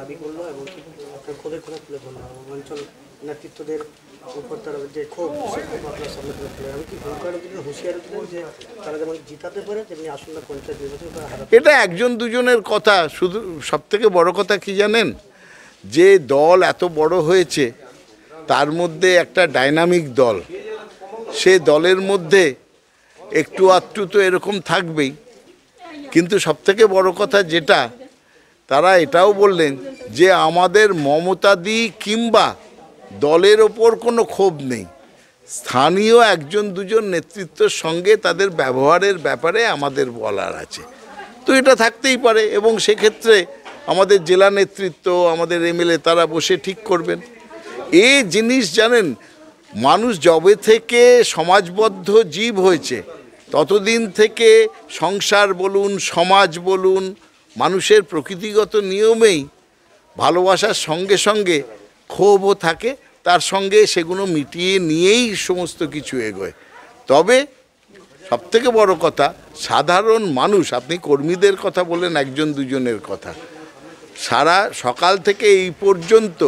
দাবি করলো এবং আপনার ক্ষোভের কথা তুলে ধরলো অঞ্চল নেতৃত্বদের উপর তার যে ক্ষোভ আপনার সামনে তুলে ধরলো আমি কি হুঁশিয়ারি দিলেন যে তারা যেমন জিতাতে পারে তেমনি আসন্ন পঞ্চায়েত নির্বাচন তারা হারাতে। এটা একজন দুজনের কথা, শুধু সবথেকে বড় কথা কি জানেন, যে দল এত বড় হয়েছে তার মধ্যে একটা ডাইনামিক দল, সে দলের মধ্যে একটু আধটু তো এরকম থাকবেই, কিন্তু সবথেকে বড় কথা যেটা তারা এটাও বললেন যে আমাদের মমতাদি কিংবা দলের ওপর কোনো ক্ষোভ নেই, স্থানীয় একজন দুজন নেতৃত্বের সঙ্গে তাদের ব্যবহারের ব্যাপারে আমাদের বলার আছে। তো এটা থাকতেই পারে এবং সেক্ষেত্রে আমাদের জেলা নেতৃত্ব, আমাদের এমএলএ তারা বসে ঠিক করবেন। এই জিনিস জানেন, মানুষ যবে থেকে সমাজবদ্ধ জীব হয়েছে ততদিন থেকে সংসার বলুন, সমাজ বলুন, মানুষের প্রকৃতিগত নিয়মেই ভালোবাসার সঙ্গে সঙ্গে ক্ষোভও থাকে, তার সঙ্গে সেগুলো মিটিয়ে নিয়েই সমস্ত কিছু এগোয়। তবে সবথেকে বড় কথা, সাধারণ মানুষ, আপনি কর্মীদের কথা বলেন, একজন দুজনের কথা, সারা সকাল থেকে এই পর্যন্ত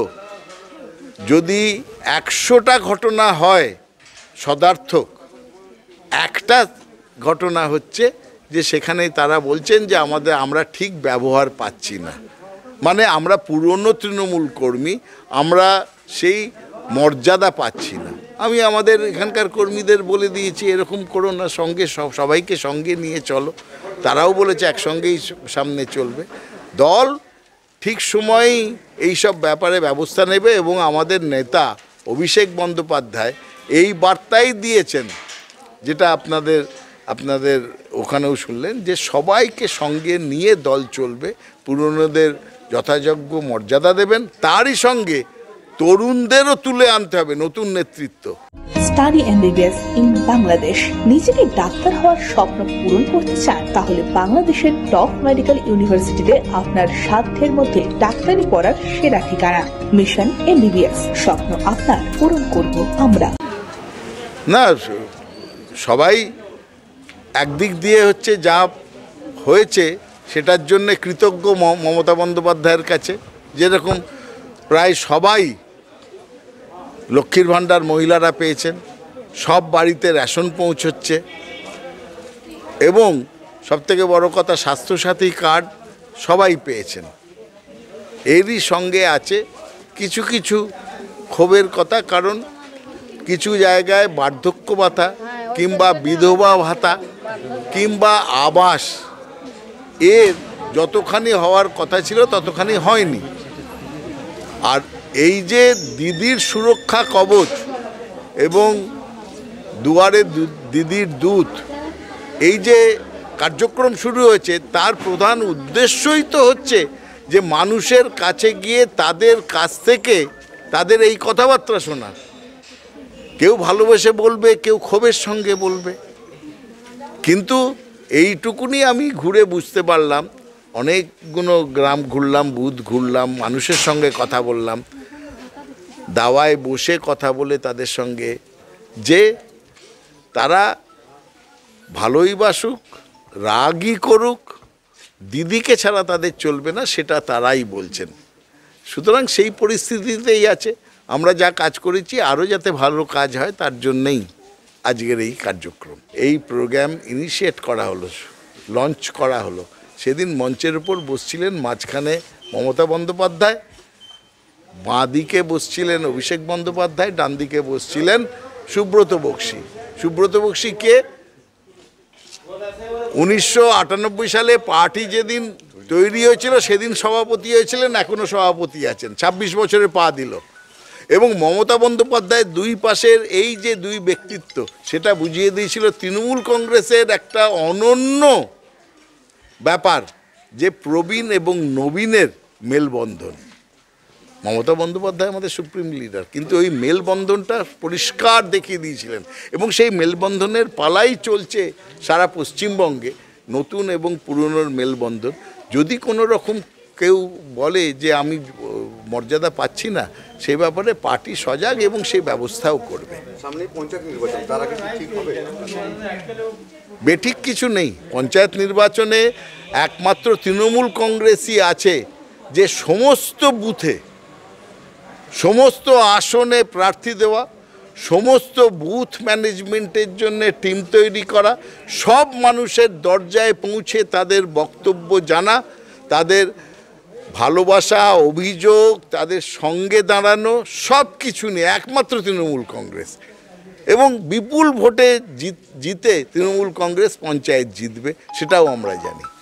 যদি 100টা ঘটনা হয় সদার্থক, একটা ঘটনা হচ্ছে যে সেখানে তারা বলছেন যে আমরা ঠিক ব্যবহার পাচ্ছি না, মানে আমরা পুরনো তৃণমূল কর্মী, আমরা সেই মর্যাদা পাচ্ছি না। আমি আমাদের এখানকার কর্মীদের বলে দিয়েছি এরকম করো না, সঙ্গে সবাইকে সঙ্গে নিয়ে চলো, তারাও বলেছে একসঙ্গেই সামনে চলবে। দল ঠিক সময়েই এইসব ব্যাপারে ব্যবস্থা নেবে এবং আমাদের নেতা অভিষেক বন্দ্যোপাধ্যায় এই বার্তাই দিয়েছেন, যেটা আপনাদের ওখানেও শুনলেন, যে সবাইকে সঙ্গে নিয়ে দল চলবে, পুরনোদের যথাযোগ্য মর্যাদা দেবেন, তারই সঙ্গে তরুণদেরও তুলে আনতে হবে, নতুন নেতৃত্ব। Study MBBS in Bangladesh. নিজেকে ডাক্তার হওয়ার স্বপ্ন পূরণ করতে চান? তাহলে বাংলাদেশের টপ মেডিকেল ইউনিভার্সিটিতে আপনার সাধ্যের মধ্যে ডাক্তারি পড়ার সেরা ঠিকানা। মিশন এমবিবিএস, স্বপ্ন আপনার, পূরণ করব আমরা। না, সবাই একদিক দিয়ে হচ্ছে যা হয়েছে সেটার জন্য কৃতজ্ঞ মমতা বন্দ্যোপাধ্যায়ের কাছে, যেরকম প্রায় সবাই লক্ষ্মীর ভাণ্ডার মহিলারা পেয়েছেন, সব বাড়িতে রেশন পৌঁছচ্ছে এবং সবথেকে বড় কথা স্বাস্থ্যসাথী কার্ড সবাই পেয়েছেন। এরই সঙ্গে আছে কিছু কিছু ক্ষোভের কথা, কারণ কিছু জায়গায় বার্ধক্য ভাতা কিংবা বিধবা ভাতা কিংবা আবাস এর যতখানি হওয়ার কথা ছিল ততখানি হয়নি। আর এই যে দিদির সুরক্ষা কবচ এবং দুয়ারে দিদির দূত, এই যে কার্যক্রম শুরু হয়েছে, তার প্রধান উদ্দেশ্যই তো হচ্ছে যে মানুষের কাছে গিয়ে তাদের কাছ থেকে তাদের এই কথাবার্তা শোনা। কেউ ভালোবেসে বলবে, কেউ ক্ষোভের সঙ্গে বলবে, কিন্তু এইটুকুনি আমি ঘুরে বুঝতে পারলাম। অনেকগুলো গ্রাম ঘুরলাম, বুথ ঘুরলাম, মানুষের সঙ্গে কথা বললাম, দাওয়ায় বসে কথা বলে তাদের সঙ্গে, যে তারা ভালোই বাসুক, রাগই করুক, দিদিকে ছাড়া তাদের চলবে না, সেটা তারাই বলছেন। সুতরাং সেই পরিস্থিতিতেই আছে। আমরা যা কাজ করেছি আরও যাতে ভালো কাজ হয় তার জন্যেই আজকের এই কার্যক্রম, এই প্রোগ্রাম ইনিশিয়েট করা হলো, লঞ্চ করা হলো। সেদিন মঞ্চের উপর বসছিলেন মাঝখানে মমতা বন্দ্যোপাধ্যায়, বাঁ দিকে বসছিলেন অভিষেক বন্দ্যোপাধ্যায়, ডান দিকে বসছিলেন সুব্রত বক্সী। সুব্রত বক্সী কে 1998 সালে পার্টি যেদিন তৈরি হয়েছিল সেদিন সভাপতি হয়েছিলেন, এখনও সভাপতি আছেন, 26 বছরে পা দিল। এবং মমতা বন্দ্যোপাধ্যায়ের দুই পাশের এই যে দুই ব্যক্তিত্ব, সেটা বুঝিয়ে দিয়েছিল তৃণমূল কংগ্রেসের একটা অনন্য ব্যাপার, যে প্রবীণ এবং নবীনের মেলবন্ধন। মমতা বন্দ্যোপাধ্যায় আমাদের সুপ্রিম লিডার, কিন্তু ওই মেলবন্ধনটা পরিষ্কার দেখিয়ে দিয়েছিলেন এবং সেই মেলবন্ধনের পালাই চলছে সারা পশ্চিমবঙ্গে, নতুন এবং পুরনোর মেলবন্ধন। যদি কোনো রকম কেউ বলে যে আমি মর্যাদা পাচ্ছি না, সেই ব্যাপারে পার্টি সজাগ এবং সেই ব্যবস্থাও করবে। সামনে পঞ্চায়েত নির্বাচন, তার আগে ঠিক হবে? বেঠিক কিছু নেই। পঞ্চায়েত নির্বাচনে একমাত্র তৃণমূল কংগ্রেসই আছে যে সমস্ত বুথে সমস্ত আসনে প্রার্থী দেওয়া, সমস্ত বুথ ম্যানেজমেন্টের জন্য টিম তৈরি করা, সব মানুষের দরজায় পৌঁছে তাদের বক্তব্য জানা, তাদের ভালোবাসা, অভিযোগ, তাদের সঙ্গে দাঁড়ানো, সব কিছু নিয়ে একমাত্র তৃণমূল কংগ্রেস, এবং বিপুল ভোটে জিতে তৃণমূল কংগ্রেস পঞ্চায়েত জিতবে, সেটাও আমরা জানি।